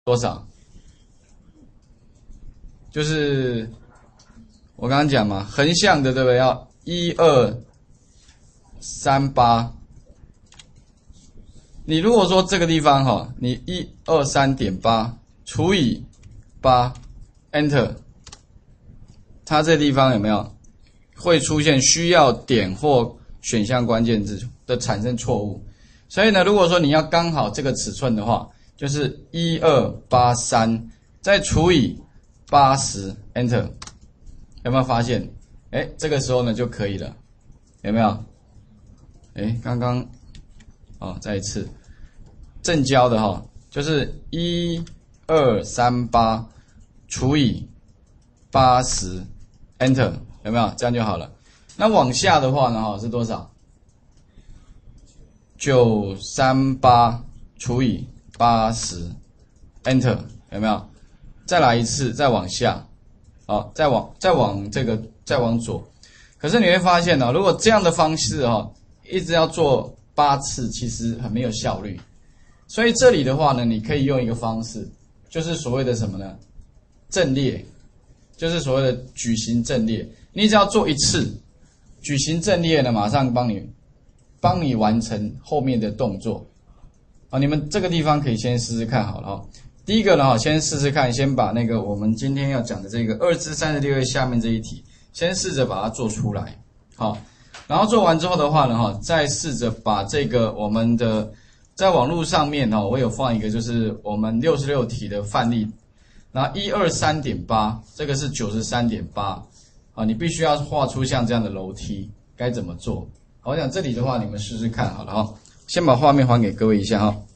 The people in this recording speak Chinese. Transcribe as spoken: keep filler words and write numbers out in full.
多少？就是我刚刚讲嘛，横向的对不对？要一二三八。你如果说这个地方哈，你一二三点八除以八 ，Enter， 它这地方有没有会出现需要点或选项关键字的产生错误？所以呢，如果说你要刚好这个尺寸的话，就是一二八三再除以八十 ，Enter， 有没有发现？哎，这个时候呢就可以了，有没有？哎，刚刚哦，再一次。正交的哈，就是一二三八除以八十 ，Enter， 有没有？这样就好了。那往下的话呢，哈是多少？九三八除以八十 ，Enter， 有没有？再来一次，再往下，好，再往再往这个再往左。可是你会发现呢、哦，如果这样的方式哈、哦，一直要做八次，其实很没有效率。所以这里的话呢，你可以用一个方式，就是所谓的什么呢？阵列，就是所谓的矩形阵列。你只要做一次矩形阵列呢，马上帮你帮你完成后面的动作。啊，你们这个地方可以先试试看好了哈。第一个呢，先试试看，先把那个我们今天要讲的这个二至三十六页下面这一题，先试着把它做出来。好，然后做完之后的话呢，哈，再试着把这个我们的在网络上面哈，我有放一个就是我们六十六题的范例，然后一二三点八，这个是九十三点八，啊，你必须要画出像这样的楼梯，该怎么做？好，我想这里的话你们试试看好了哈，先把画面还给各位一下哈。